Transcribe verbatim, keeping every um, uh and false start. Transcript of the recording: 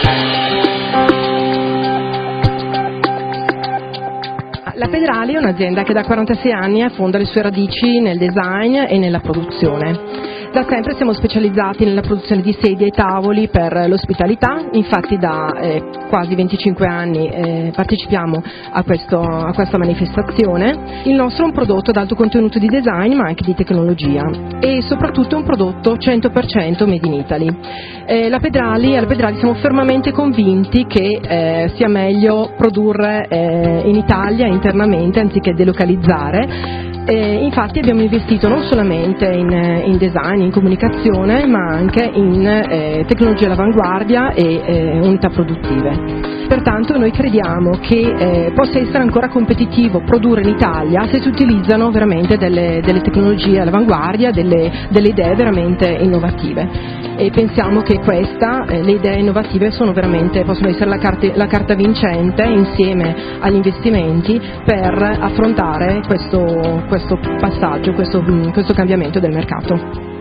La Pedrali è un'azienda che da quarantasei anni affonda le sue radici nel design e nella produzione. Da sempre siamo specializzati nella produzione di sedie e tavoli per l'ospitalità, infatti da eh, quasi venticinque anni eh, partecipiamo a, questo, a questa manifestazione. Il nostro è un prodotto ad alto contenuto di design ma anche di tecnologia e soprattutto un prodotto cento per cento made in Italy. Eh, la Pedrali, alla Pedrali siamo fermamente convinti che eh, sia meglio produrre eh, in Italia internamente anziché delocalizzare. Eh, infatti abbiamo investito non solamente in, in design, in comunicazione, ma anche in eh, tecnologie all'avanguardia e eh, unità produttive. Pertanto noi crediamo che eh, possa essere ancora competitivo produrre in Italia se si utilizzano veramente delle, delle tecnologie all'avanguardia, delle, delle idee veramente innovative. E pensiamo che questa, eh, le idee innovative sono veramente, possono essere la carta, la carta vincente insieme agli investimenti per affrontare questo, questo passaggio, questo, questo cambiamento del mercato.